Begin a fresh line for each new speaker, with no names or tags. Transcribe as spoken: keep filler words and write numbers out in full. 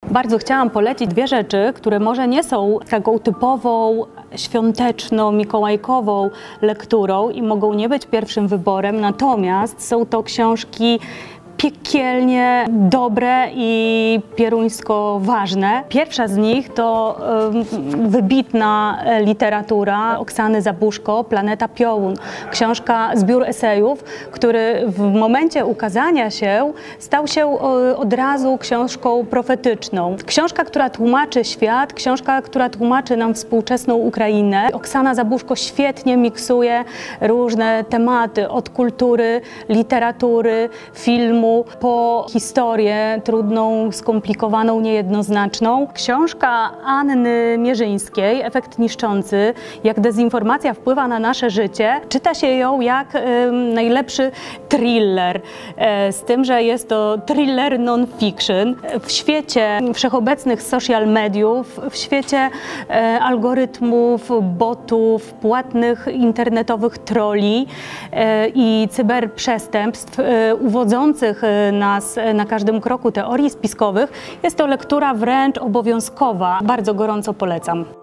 Bardzo chciałam polecić dwie rzeczy, które może nie są taką typową świąteczno-mikołajkową lekturą i mogą nie być pierwszym wyborem, natomiast są to książki piekielnie dobre i pieruńsko ważne. Pierwsza z nich to y, wybitna literatura Oksany Zabuszko, Planeta Piołun. Książka, zbiór esejów, który w momencie ukazania się stał się y, od razu książką profetyczną. Książka, która tłumaczy świat, książka, która tłumaczy nam współczesną Ukrainę. Oksana Zabuszko świetnie miksuje różne tematy, od kultury, literatury, filmu, po historię trudną, skomplikowaną, niejednoznaczną. Książka Anny Mierzyńskiej, Efekt niszczący, jak dezinformacja wpływa na nasze życie. Czyta się ją jak y, najlepszy thriller, y, z tym, że jest to thriller non-fiction. W świecie wszechobecnych social mediów, w świecie y, algorytmów, botów, płatnych internetowych trolli y, i cyberprzestępstw y, uwodzących nas na każdym kroku teorii spiskowych, jest to lektura wręcz obowiązkowa. Bardzo gorąco polecam.